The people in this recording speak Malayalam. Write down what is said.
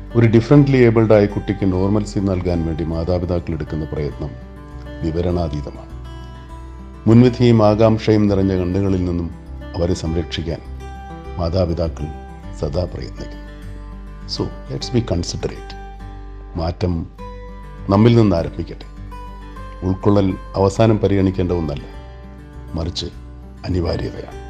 ഒരു ഡിഫറൻ്റ്ലി ഏബിൾഡ് ആയ കുട്ടിക്ക് നോർമൽസി നൽകാൻ വേണ്ടി മാതാപിതാക്കൾ എടുക്കുന്ന പ്രയത്നം വിവരണാതീതമാണ്. മുൻവിധിയും ആകാംക്ഷയും നിറഞ്ഞ കണ്ണുകളിൽ നിന്നും അവരെ സംരക്ഷിക്കാൻ മാതാപിതാക്കൾ സദാ പ്രയത്നിക്കുന്നു. So let's be considerate. മാറ്റം നമ്മിൽ നിന്ന് ആരംഭിക്കട്ടെ. ഉൾക്കൊള്ളൽ അവസാനം പരിഗണിക്കേണ്ട ഒന്നല്ല, മറിച്ച് അനിവാര്യതയാണ്.